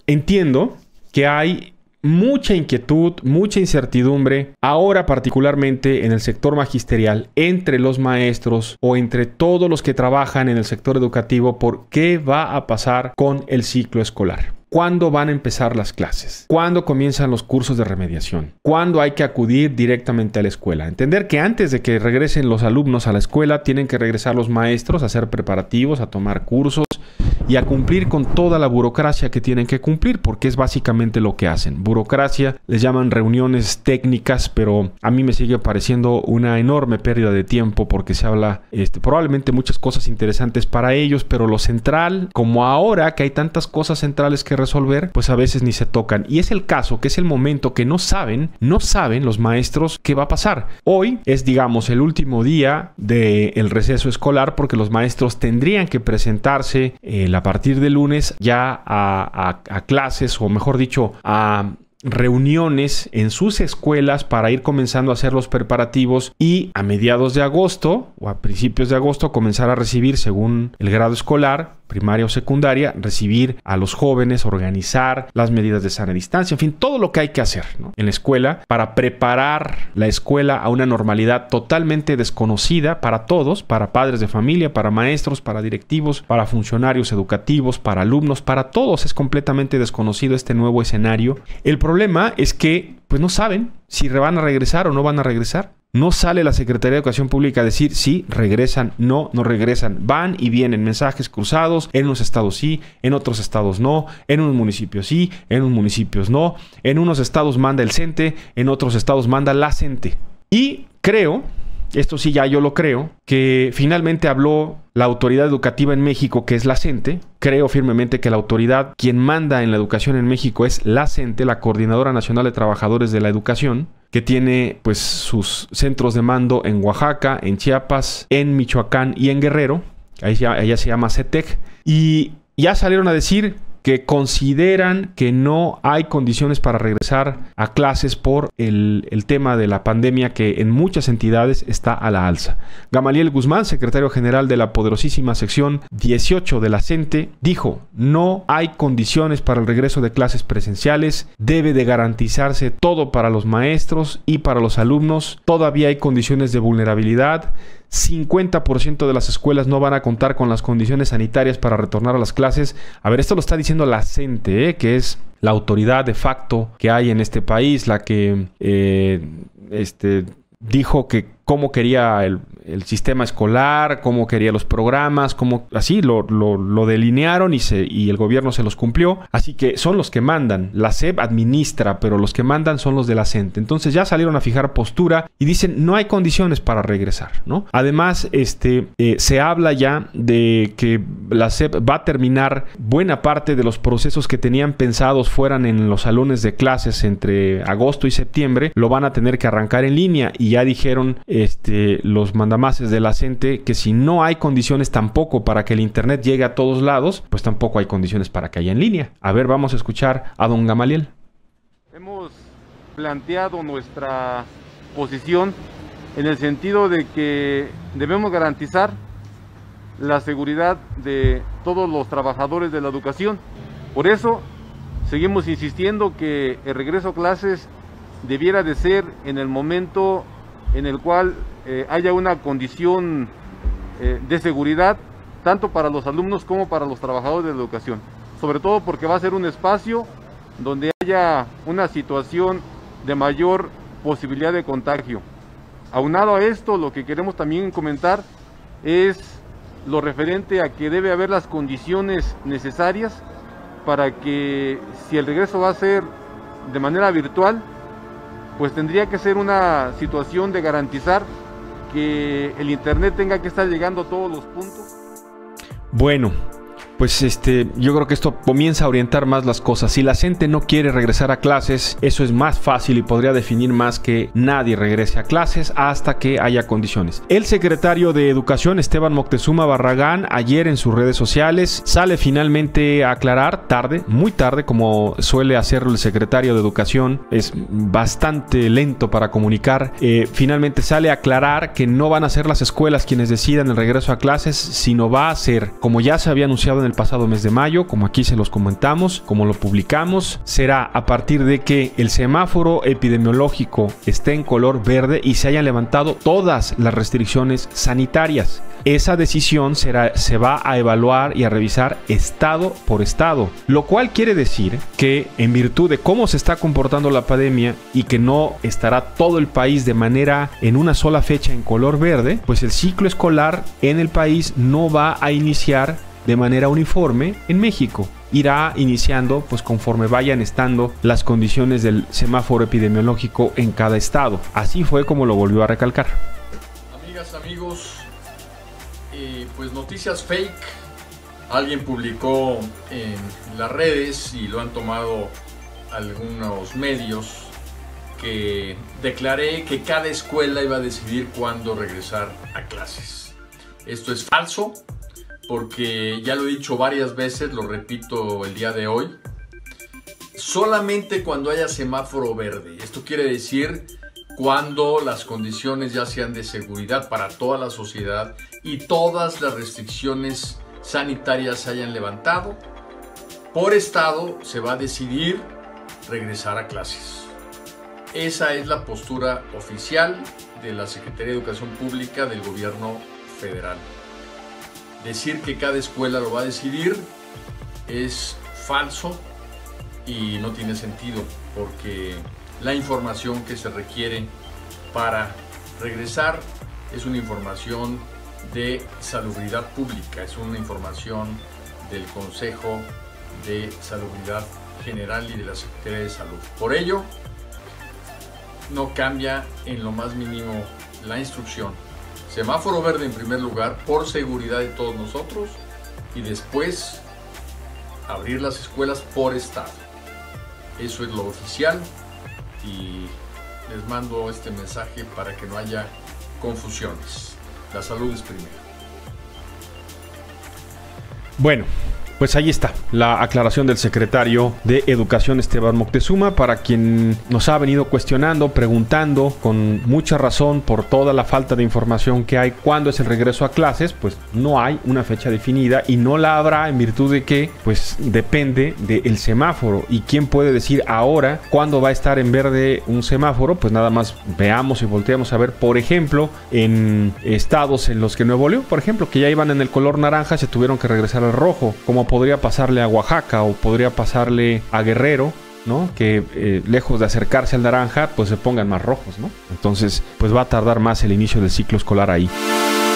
entiendo que hay mucha inquietud, mucha incertidumbre, ahora particularmente en el sector magisterial, entre los maestros o entre todos los que trabajan en el sector educativo, por qué va a pasar con el ciclo escolar. ¿Cuándo van a empezar las clases? ¿Cuándo comienzan los cursos de remediación? ¿Cuándo hay que acudir directamente a la escuela? Entender que antes de que regresen los alumnos a la escuela, tienen que regresar los maestros a hacer preparativos, a tomar cursos y a cumplir con toda la burocracia que tienen que cumplir, porque es básicamente lo que hacen. Burocracia, les llaman reuniones técnicas, pero a mí me sigue pareciendo una enorme pérdida de tiempo, porque se habla probablemente muchas cosas interesantes para ellos, pero lo central, como ahora que hay tantas cosas centrales que resolver, pues a veces ni se tocan. Y es el caso, que es el momento que no saben los maestros qué va a pasar. Hoy es, digamos, el último día del receso escolar, porque los maestros tendrían que presentarse a partir de lunes ya a clases, o mejor dicho, a reuniones en sus escuelas para ir comenzando a hacer los preparativos, y a mediados de agosto o a principios de agosto comenzar a recibir, según el grado escolar, primaria o secundaria, recibir a los jóvenes, organizar las medidas de sana distancia, en fin, todo lo que hay que hacer, ¿no?, en la escuela, para preparar la escuela a una normalidad totalmente desconocida para todos, para padres de familia, para maestros, para directivos, para funcionarios educativos, para alumnos, para todos es completamente desconocido este nuevo escenario. El problema es que pues no saben si van a regresar o no van a regresar. No sale la Secretaría de Educación Pública a decir sí, regresan, no regresan. Van y vienen mensajes cruzados. En unos estados sí, en otros estados no. En unos municipios sí, en unos municipios no. En unos estados manda el CENTE, en otros estados manda la CENTE. Y creo, esto sí ya yo lo creo, que finalmente habló la autoridad educativa en México, que es la CENTE. Creo firmemente que la autoridad, quien manda en la educación en México, es la CENTE, la Coordinadora Nacional de Trabajadores de la Educación, que tiene pues sus centros de mando en Oaxaca, en Chiapas, en Michoacán y en Guerrero. Ella se llama CETEC. Y ya salieron a decir que consideran que no hay condiciones para regresar a clases por el tema de la pandemia, que en muchas entidades está a la alza. Gamaliel Guzmán, secretario general de la poderosísima sección 18 de la CENTE, dijo: no hay condiciones para el regreso de clases presenciales, debe de garantizarse todo para los maestros y para los alumnos, todavía hay condiciones de vulnerabilidad. 50% de las escuelas no van a contar con las condiciones sanitarias para retornar a las clases. A ver, esto lo está diciendo la CENTE, que es la autoridad de facto que hay en este país, la que dijo que cómo quería el sistema escolar, cómo quería los programas, cómo así lo delinearon y el gobierno se los cumplió. Así que son los que mandan. La SEP administra, pero los que mandan son los de la CENTE. Entonces ya salieron a fijar postura y dicen no hay condiciones para regresar, ¿no? Además, se habla ya de que la SEP va a terminar buena parte de los procesos que tenían pensados fueran en los salones de clases entre agosto y septiembre, lo van a tener que arrancar en línea, y ya dijeron los mandamases de la CENTE que si no hay condiciones tampoco para que el internet llegue a todos lados, pues tampoco hay condiciones para que haya en línea. A ver, vamos a escuchar a don Gamaliel. Hemos planteado nuestra posición en el sentido de que debemos garantizar la seguridad de todos los trabajadores de la educación. Por eso seguimos insistiendo que el regreso a clases debiera de ser en el momento en el cual haya una condición de seguridad tanto para los alumnos como para los trabajadores de la educación, sobre todo porque va a ser un espacio donde haya una situación de mayor posibilidad de contagio. Aunado a esto, lo que queremos también comentar es lo referente a que debe haber las condiciones necesarias para que, si el regreso va a ser de manera virtual, pues tendría que ser una situación de garantizar que el internet tenga que estar llegando a todos los puntos. Bueno, pues yo creo que esto comienza a orientar más las cosas. Si la CENTE no quiere regresar a clases, eso es más fácil y podría definir más que nadie regrese a clases hasta que haya condiciones. El secretario de Educación, Esteban Moctezuma Barragán, ayer en sus redes sociales sale finalmente a aclarar, tarde, muy tarde, como suele hacerlo el secretario de Educación, es bastante lento para comunicar. Finalmente sale a aclarar que no van a ser las escuelas quienes decidan el regreso a clases, sino va a ser, como ya se había anunciado en el pasado mes de mayo, como aquí se los comentamos, como lo publicamos, será a partir de que el semáforo epidemiológico esté en color verde y se hayan levantado todas las restricciones sanitarias. Esa decisión se va a evaluar y a revisar estado por estado, lo cual quiere decir que en virtud de cómo se está comportando la pandemia y que no estará todo el país de manera en una sola fecha en color verde, pues el ciclo escolar en el país no va a iniciar de manera uniforme en México. Irá iniciando pues conforme vayan estando las condiciones del semáforo epidemiológico en cada estado. Así fue como lo volvió a recalcar. Amigas, amigos, pues noticias fake. Alguien publicó en las redes y lo han tomado algunos medios que declaré que cada escuela iba a decidir cuándo regresar a clases. Esto es falso, porque ya lo he dicho varias veces, lo repito el día de hoy. Solamente cuando haya semáforo verde. Esto quiere decir cuando las condiciones ya sean de seguridad para toda la sociedad y todas las restricciones sanitarias se hayan levantado. Por estado se va a decidir regresar a clases. Esa es la postura oficial de la Secretaría de Educación Pública del Gobierno Federal. Decir que cada escuela lo va a decidir es falso y no tiene sentido, porque la información que se requiere para regresar es una información de salubridad pública, es una información del Consejo de Salubridad General y de la Secretaría de Salud. Por ello, no cambia en lo más mínimo la instrucción. Semáforo verde en primer lugar, por seguridad de todos nosotros, y después abrir las escuelas por estado. Eso es lo oficial y les mando este mensaje para que no haya confusiones. La salud es primero. Bueno, pues ahí está la aclaración del secretario de Educación, Esteban Moctezuma, para quien nos ha venido cuestionando, preguntando con mucha razón por toda la falta de información que hay. ¿Cuándo es el regreso a clases? Pues no hay una fecha definida y no la habrá, en virtud de que pues depende del semáforo. ¿Y quién puede decir ahora cuándo va a estar en verde un semáforo? Pues nada más veamos y volteamos a ver, por ejemplo, en estados en los que Nuevo León, por ejemplo, que ya iban en el color naranja, se tuvieron que regresar al rojo, como podría pasarle a Oaxaca o podría pasarle a Guerrero, ¿no? Que lejos de acercarse al naranja, pues se pongan más rojos, ¿no? Entonces, pues va a tardar más el inicio del ciclo escolar ahí.